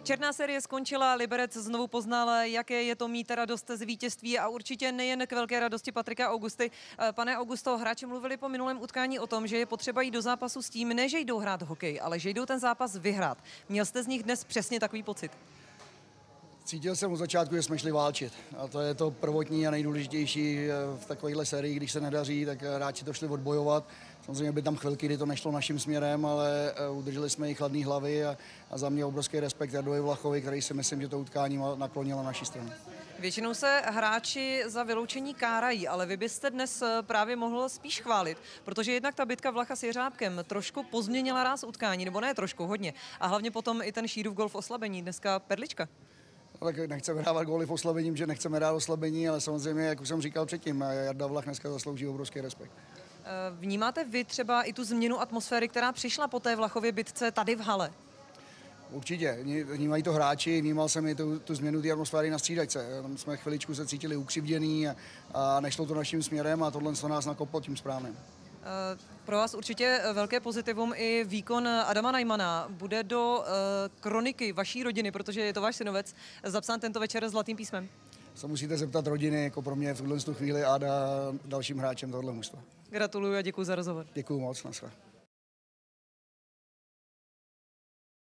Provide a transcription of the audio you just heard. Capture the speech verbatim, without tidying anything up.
Černá série skončila, Liberec znovu poznal, jaké je to mít radost z vítězství a určitě nejen k velké radosti Patrika Augusty. Pane Augusto, hráči mluvili po minulém utkání o tom, že je potřeba jít do zápasu s tím, ne že jdou hrát hokej, ale že jdou ten zápas vyhrát. Měl jste z nich dnes přesně takový pocit? Cítil jsem od začátku, že jsme šli válčit. A to je to prvotní a nejdůležitější v takovéhle sérii, když se nedaří, tak hráči to šli odbojovat. Samozřejmě byly tam chvilky, kdy to nešlo naším směrem, ale udrželi jsme i chladné hlavy a, a za mě obrovský respekt Jardovi Vlachovi, který si myslím, že to utkání naklonil na naší stranu. Většinou se hráči za vyloučení kárají, ale vy byste dnes právě mohl spíš chválit, protože jednak ta bitka Vlacha s Jeřábkem trošku pozměnila ráz utkání, nebo ne trošku, hodně. A hlavně potom i ten Šídův gól v oslabení, dneska perlička. No, tak nechceme dávat góly v oslabením, že nechceme dát oslabení, ale samozřejmě, jak už jsem říkal předtím, Jarda Vlach dneska zaslouží obrovský respekt. Vnímáte vy třeba i tu změnu atmosféry, která přišla po té Vlachově bitce tady v hale? Určitě, vnímají to hráči, vnímal jsem i tu, tu změnu té atmosféry na střídačce. Tam jsme chviličku se cítili ukřivděný a, a nešlo to naším směrem a tohle se nás nakoplo tím správným. Pro vás určitě velké pozitivum i výkon Adama Najmana. Bude do kroniky vaší rodiny, protože je to váš synovec, zapsán tento večer zlatým písmem? Se musíte zeptat rodiny, jako pro mě v tuhle chvíli a dalším hráčem tohohle mužstva. Gratuluju a děkuji za rozhovor. Děkuji moc, naschle.